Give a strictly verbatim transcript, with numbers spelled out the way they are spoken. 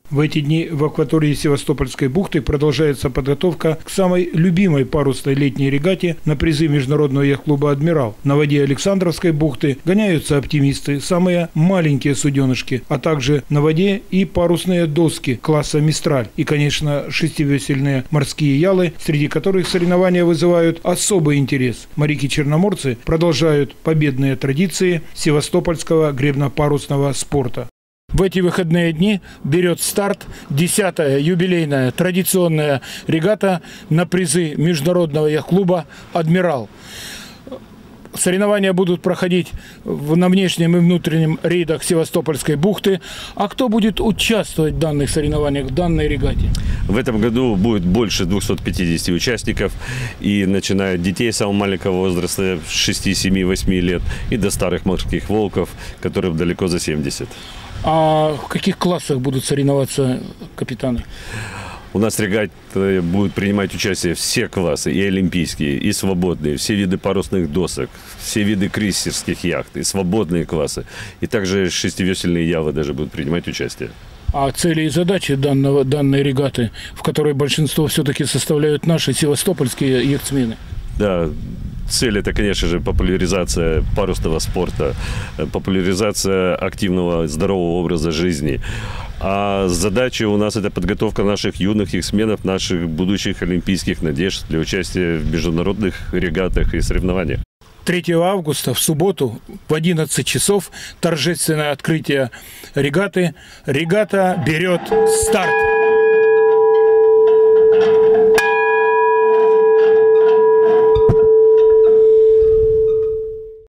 В эти дни в акватории Севастопольской бухты продолжается подготовка к самой любимой парусной летней регате на призы Международного яхт-клуба «Адмирал». На воде Александровской бухты гоняются оптимисты, самые маленькие суденышки, а также на воде и парусные доски класса «Мистраль». И, конечно, шестивесельные морские ялы, среди которых соревнования вызывают особый интерес. Моряки-черноморцы продолжают победные традиции севастопольского гребно-парусного спорта. В эти выходные дни берет старт десятая юбилейная традиционная регата на призы Международного яхт-клуба «Адмирал». Соревнования будут проходить на внешнем и внутреннем рейдах Севастопольской бухты. А кто будет участвовать в данных соревнованиях, в данной регате? В этом году будет больше двухсот пятидесяти участников. И начиная от детей самого маленького возраста, шести, семи, восьми лет, и до старых морских волков, которым далеко за семьдесят. А в каких классах будут соревноваться капитаны? У нас в регате будут принимать участие все классы, и олимпийские, и свободные, все виды парусных досок, все виды крейсерских яхт, и свободные классы. И также шестивесельные ялы даже будут принимать участие. А цели и задачи данного, данной регаты, в которой большинство все-таки составляют наши севастопольские яхтсмены? Да. Цель – это, конечно же, популяризация парусного спорта, популяризация активного, здорового образа жизни. А задача у нас – это подготовка наших юных яхтсменов, наших будущих олимпийских надежд для участия в международных регатах и соревнованиях. третьего августа в субботу в одиннадцать часов торжественное открытие регаты. Регата берет старт.